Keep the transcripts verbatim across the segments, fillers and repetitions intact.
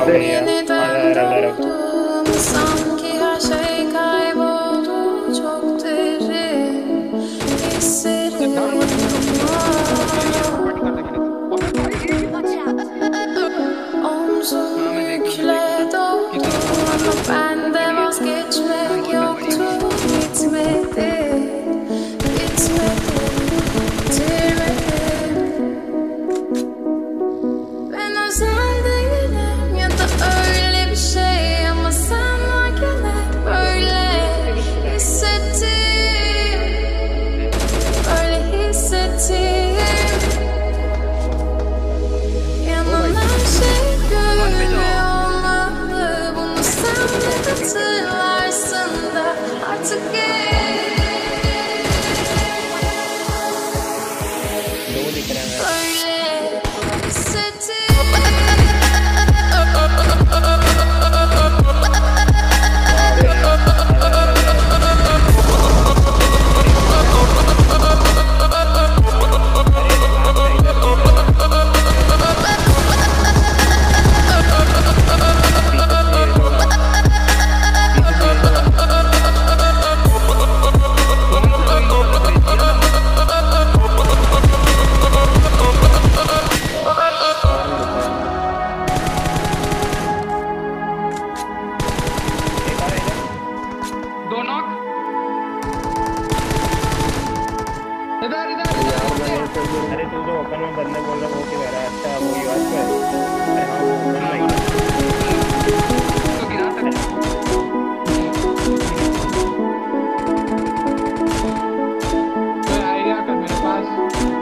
Abi ya. Yeniden Ara ara ara. doğdum, sanki her şey kayboldu, çok derin hislerim. Omzum yükle doldu ama bende vazgeçmek yoktu. Bitmedi, bitmedi, bitirmedim. Ben özel değilim ya da öyle bir şey, ama sen varken hep böyle hissettim, böyle hissettim. Yanan her şey görünüyor olmalı, bunu sen de hatırlarsın da artık gel. दो दिख रहे हैं। Böyle hissettim. दो नॉक इधर इधर अरे तू जो ओपन में बंदे बोल रहा वो क्यों कह रहा है? अच्छा वो यूएस पे है। अरे हाँ वो ओपन में ही है। तो गिरा सकते कोई आएगा कर मेरे पास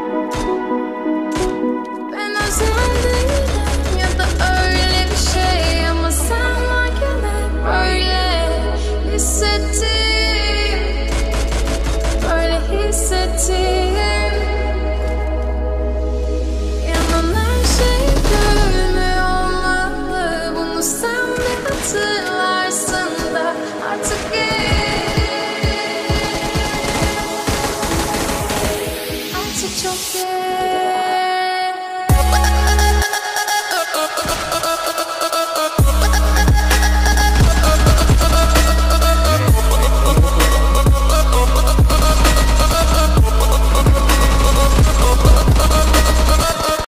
Ben özel değilim ya da öyle bir şey, ama sen varken hep böyle hissettim, böyle hissettim.